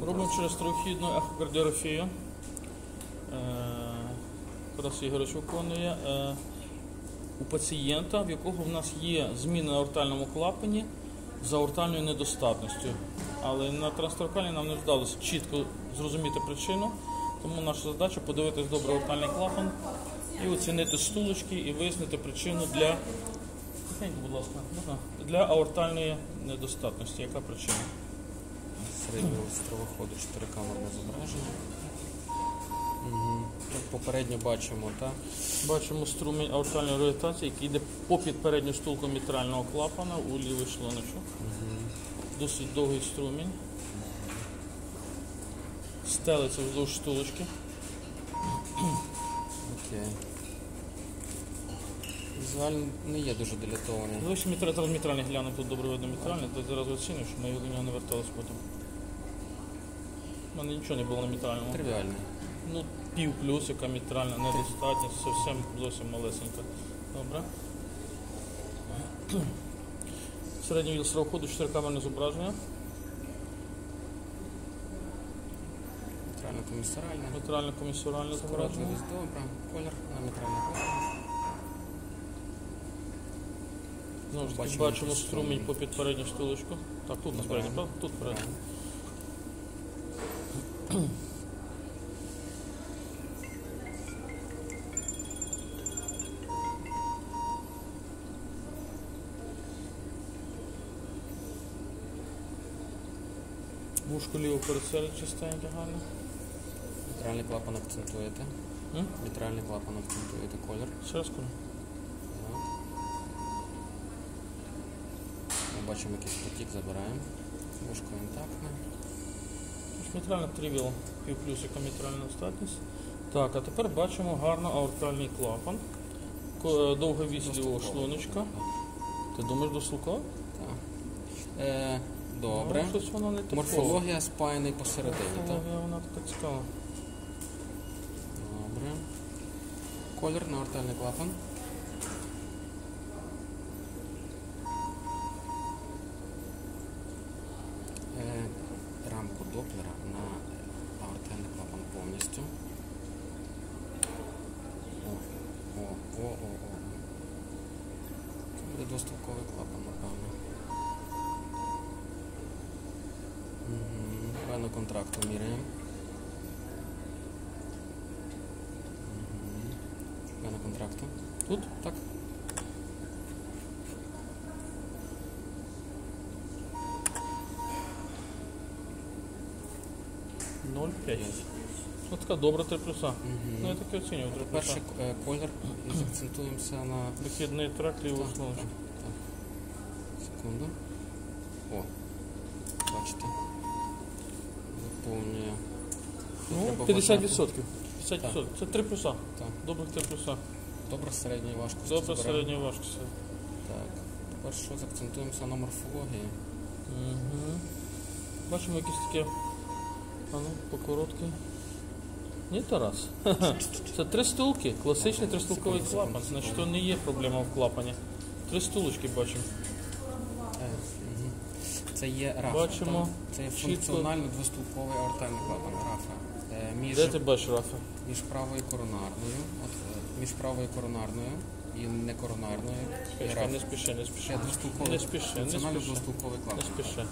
Робимо через трьоххідну ехокардіографію. Тарас Ігорович виконує у пацієнта, в якого в нас є зміни на аортальному клапані з аортальною недостатністю. Але на трансторакальній нам не вдалося чітко зрозуміти причину, тому наша задача подивитись добре аортальний клапан і оцінити стулочки і вияснити причину для аортальної недостатності. Яка причина? Середнього стравоходу 4-камерне зображення. Попередньо бачимо, так? Бачимо струмінь аортальної регургітації, який йде попід передню стулку мітрального клапана у лівий шлуночок. Досить довгий струмінь. Стелиться вздовж стулочки. Окей. Візуально не є дуже дилатований. Давай зараз мітральний глянемо, тут добре видно мітральний, то зараз оцінюю, що ми до нього не верталися потім. У мене нічого не було на мітральному. Тривіальний. Ну, пів плюс, яка мітральна, недостатність, зовсім малесенька. Добре. Середній відділ стравоходу, 4-камерне зображення. Мітрально-комісоральне. Мітрально-комісоральне зображення. Скоротливість добра. Колір на мітральний клапан. Знову ж таки, бачимо струмінь попід передню стулочку. Так, тут насправді, правда? Тут передню. Вушко ліво передселить чистеньке, гарно. Мітральний клапан акцентуєте. Мітральний клапан акцентуєте колір. Ще раз колір. Ми бачимо якийсь потік, забираємо. Вушко інтактне. Мітральна тривіл, пів плюсика мітральна достатність. Так, а тепер бачимо гарно аортальний клапан. Довга вісь лівого шлуночка. Ти думаєш дослухав? Так. Добре. Морфологія спаяний посередині, так? Морфологія, вона така цікава. Добре. Колір на аортальний клапан. Рамку доплера на аортальний клапан повністю. О. Це буде двостулковий клапан, напевно. Вену контракту міряємо. Вену контракту. Тут? Так. Ну така добра 3 плюса. Ну я таки оцінюю 3 плюса. Перший колір і заакцентуємося на... Вихідний тракт лівого шлуночка. Секунду. О, бачите. Заповнює. Ну, 50%. 50%. Це 3 плюса. Так. Добрих 3 плюса. Добре середньої важкості. Добре середньої важкості. Так. Тепер що, заакцентуємося на морфології. Бачимо якісь такі... А ну, покороткий. Ні, Тарас. Це 3 стулки. Класичний 3-стулковий клапан. Значить, то не є проблема в клапані. 3 стулочки бачимо. Це є рафа. Бачимо. Це є функціонально двостулковий аортальний клапан рафа. Де ти бачиш рафа? Між правою коронарною. Між правою коронарною і некоронарною. Не спіши. Не спіши. Функціонально двостулковий клапан. Не спіши.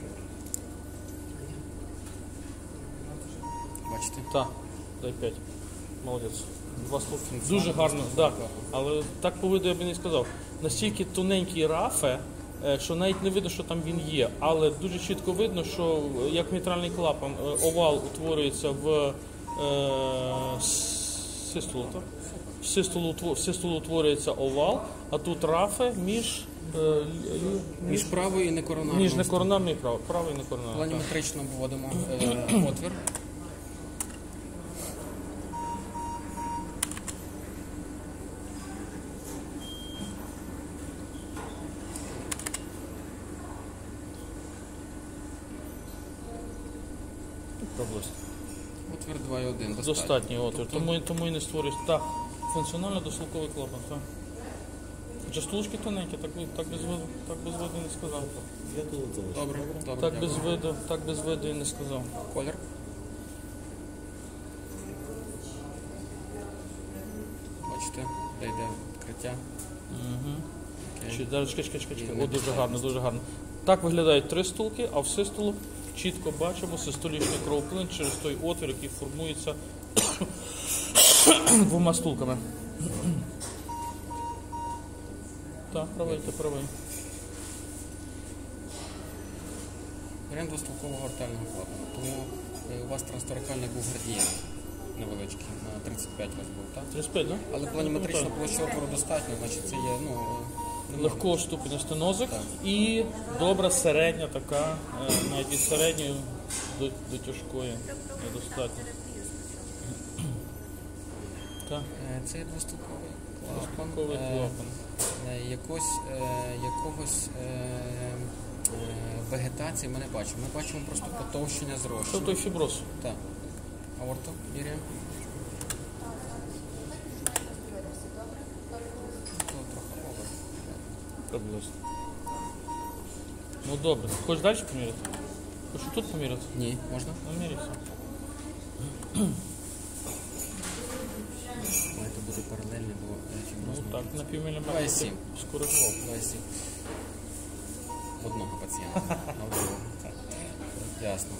Бачите? Так, дай 5. Молодець. 2 стулки. Дуже гарно, так. Але так по виду я б не сказав. Настільки тоненький рафе, що навіть не видно, що там він є. Але дуже чітко видно, що як мітральний клапан, овал утворюється в систолу, так? В систолу утворюється овал, а тут рафе між правою і некоронарною. Між некоронарною і правою і некоронарною. Планіметрично вводимо отвір. Отвір 2,1. Достатній отвір, тому і не створюється. Так, функціонально дослуховий клапан. Так. Хоча стулочки тоненькі, так без виду і не сказав. Я тут залишу. Добре, добре. Так дякую. без виду і не сказав. Колір. Бачите, де йде відкриття. Угу. Окей. Чекай. О, дуже гарно, дуже гарно. Так виглядають 3 стулки, а в систолу чітко бачимо систолічний кровоплин через той отвір, який формується 2 стулками. Так, правий, ти правий. Варіант двостулкового ортального клапану. Тому у вас трансторакальний був градієнт невеличкий, на 35 у вас був, так? 35, так? Але планіметрична площа отвору достатньо, значить це є, не можна. Легкого ступеня стенозик Так. і добра середня така, навіть від середньої до тяжкої недостатньо. Так, Це є двостулковий двостулковий клапан. клапан. Якогось вегетації ми не бачимо. Ми бачимо просто потовщення Це зрощення. той фіброз. Так. Аорту міряємо. Трохи овер. Приблизно. Ну добре. Хочеш далі поміряти? Хочеш тут поміряти? Ні, можна? Ну, міряйся. Має то бути паралельно до Ну фіброзного. так, на півміліметра 2,7. скоригував. 2,7. Одного пацієнта. На одного. Ясно.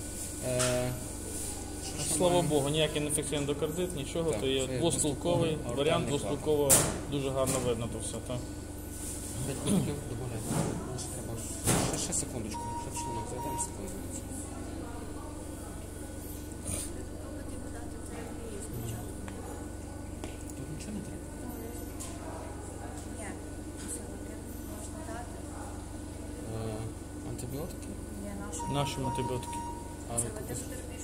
Що Слава маємо? Богу, ніякий інфекційний ендокардит, нічого, Так, то є це є двостулковий двостулковий варіант, аортальний двостулкового дуже гарно видно то все. Так. 5 пунктів добавляйте. Ще треба. Ще секундочку. Ще шлунок зайдемо секунду. Тут нічого не треба. Антибіотики? Наші антибіотики. А якось...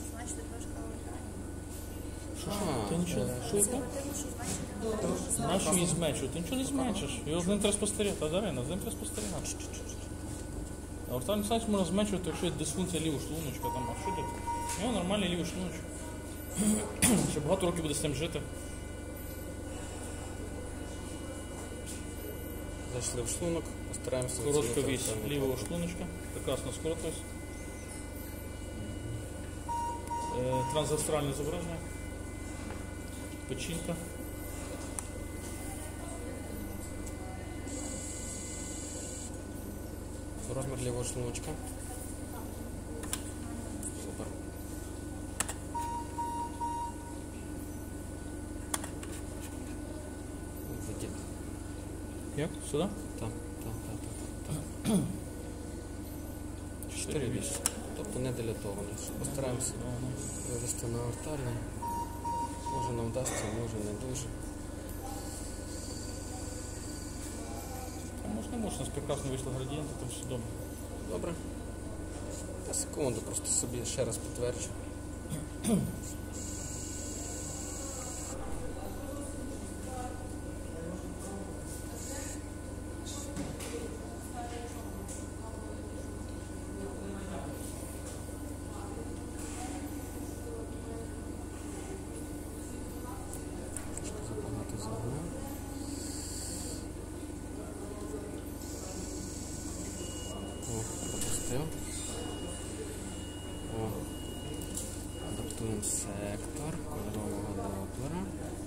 Ти нічого, що яке? Нашу її зменшують. Ти нічого не зменшиш. Його з ним треба спостерігати. Дарина, з ним треба спостерігати. А ортальний сенс можна зменшувати, якщо є дисфункція лівого шлуночка. Там, а що тут? У нього нормальний лівий шлуночок. Ще багато років буде з цим жити. Зайшли в шлунок, постараємося... Коротка оцінити вісь антибіотики. лівого шлуночка. Прекрасно скоротилась. Трансастральне зображення. Печінка. Розмір лівого шлуночка. Супер. Витік. Як? Сюди? Так. 4,8. Тобто не дилатований. Постараємося вивести на ортальний. Може нам вдасться, може не дуже. Можна, у нас прекрасно вийшло градієнти, там все добре. Добре. На секунду, просто собі ще раз підтверджу. Забагато загнув. О, пропустив. О, адаптуємо сектор кольорового доплера.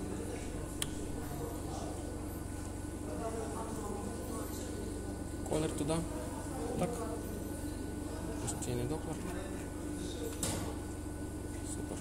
Колір туди. Так. Постійний доплер. Супер.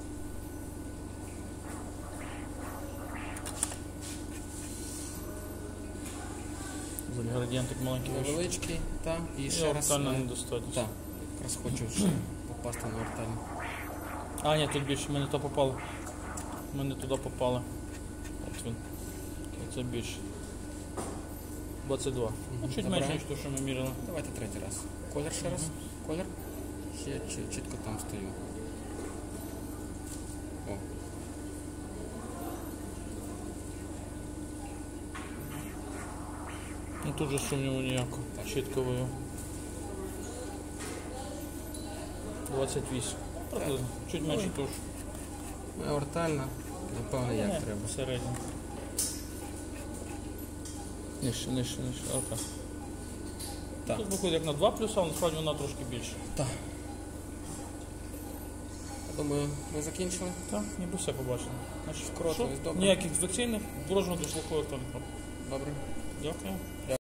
Градієнтик маленький вийшов. Невеличкий, так. І І ще раз. ортальна недостатність. Так. Якраз хочу ще попасти на ортальну. А, ні, тут більше, ми не то попали. Ми не туди попали. От він. Це більше. 22. Ну, чуть Добре. менше, ніж те, що ми міряли. Давайте третій раз. Колір ще раз. Колір. Ще чітко там стою. О. Ну тут же сумніву ніякого. Чітко вивів. 28. Приблизно. Чуть менше того ж. Ортальна. Напевно, як треба. Середньо. Нижче. Отак. Так. Тут виходить як на 2 плюса, але насправді вона трошки більше. Так. Я думаю, ми закінчили. Так, ніби все побачили. Значить, Вкоротились, що? добре. Ніяких інфекційних, ворожого дослухових там. Добре. Дякую.